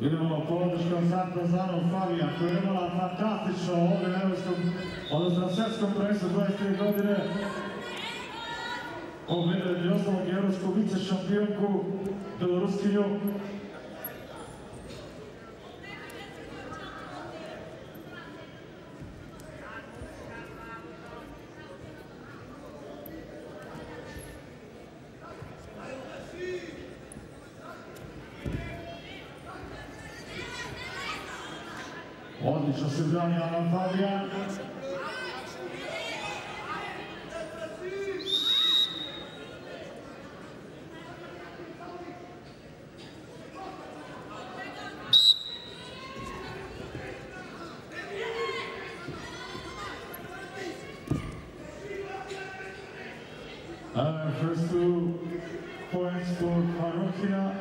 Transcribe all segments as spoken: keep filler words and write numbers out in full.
Idemo podrškom Santazanu Fabija koja je imala fantastično ovdje na evropskom, odnosno na svjetskom prvenstvu dvadeset tri godine. Pobjedili osnovog evropsku vice šampionku Beloruskinju. Odlično se brani Alan Fabijan. Uh, first two points for Parokina.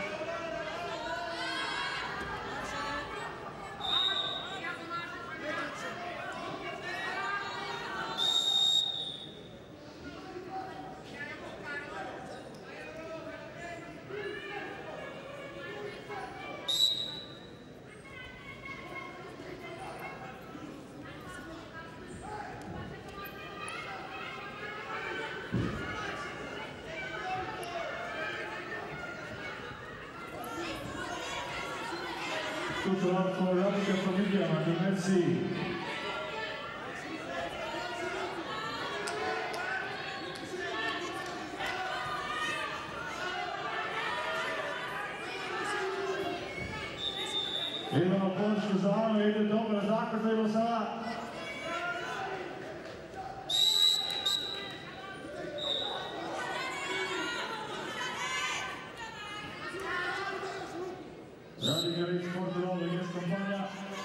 Tutto Radika Famiglia, Messi. Idemo podršku za Anu, ide dobro, zakazajmo sada. Radika Rič Portugal, Ligas Kampanja.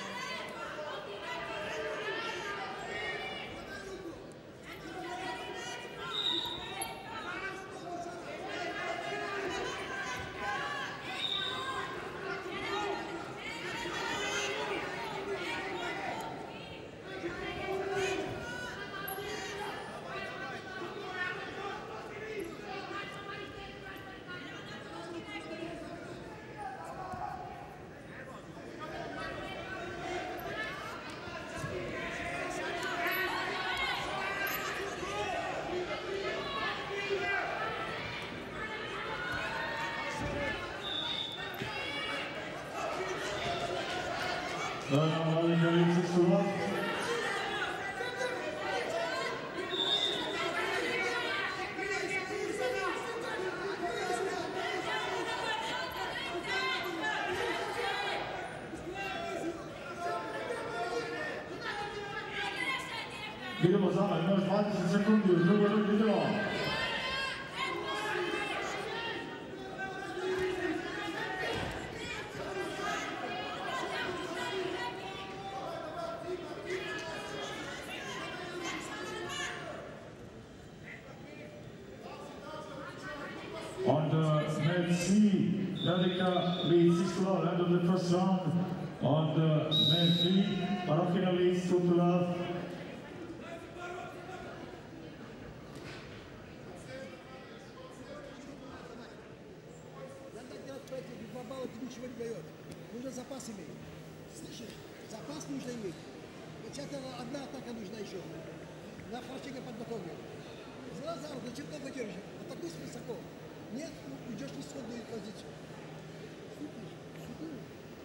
Radika Rič Portugal. Idemo za, još dvadeset sekundi, u drugoj rundi idemo. On the net C, Radika leads six to love, end of the first round. On the net B, Parokina leads two to love. Два балла тебе ничего не дает. Нужно запас иметь. Слышишь? Запас нужно иметь. Вот сейчас одна атака нужна еще. На фарчика подготовлен. Зразу, зачем ты выдержишь? Атакуй с высоко. Нет, идешь в исходную позицию. Супишь, супишь.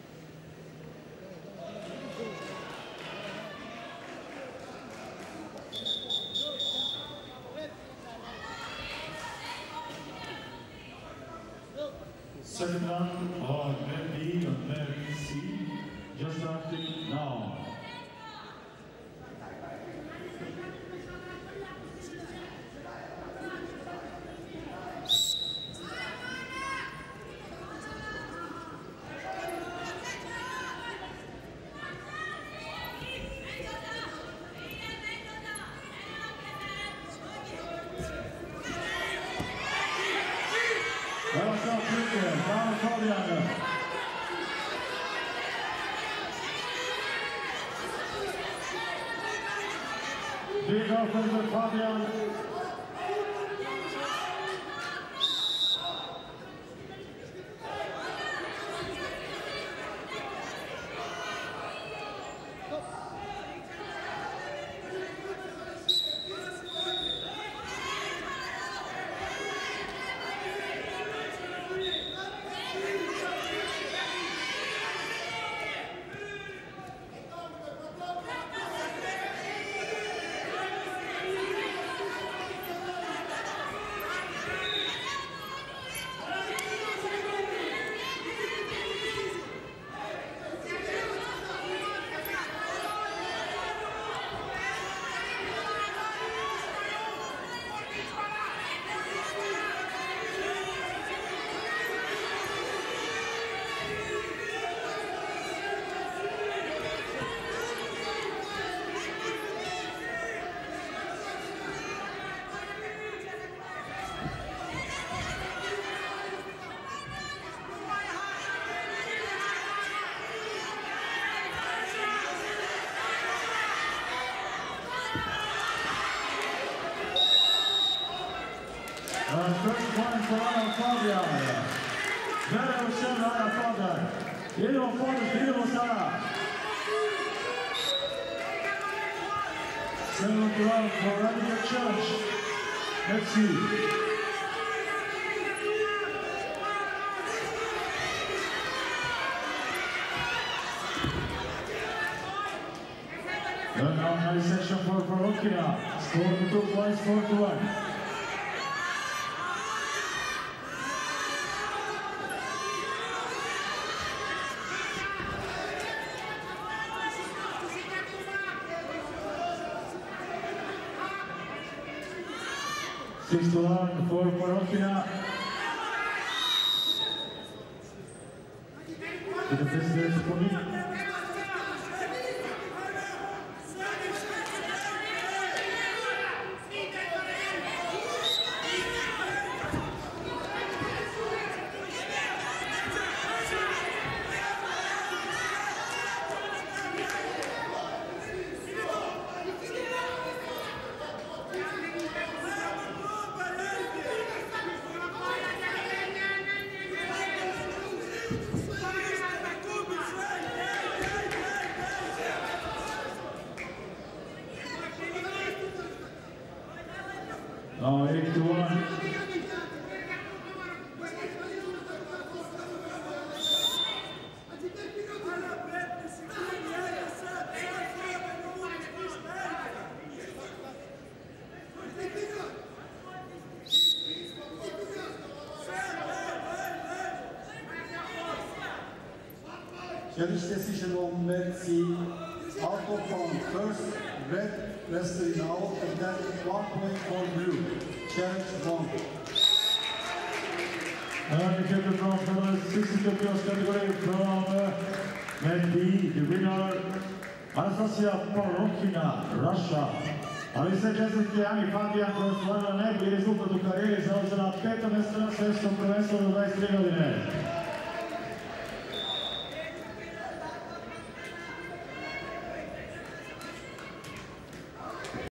Second round on net B and net C, just starting now. Evo sad prike, Dano Fabijan. Big open for Fabijan. first point for Ana Fabian. Very ušel Ana Fabian. Idemo područ, idemo sada. Seventh round for Radija Church. Let's see. And now nice section for Parokina. Score to two points, four to one. Six to one for Parokina. To the visitors for me. Now eight to one. Judge decision on Metsi out of bound. First red wrestling out and then one point for blue. Challenge one. And we get the draw for the sixty-two kilos category from uh, Med B, the winner Anastasia Parokina, Russia. Ali se čestitke Ani Fabijan koja je stvarila najbolji rezultat u karijeri, zauzela peto mjesto na svjetskom prvenstvu do dvadeset tri godine.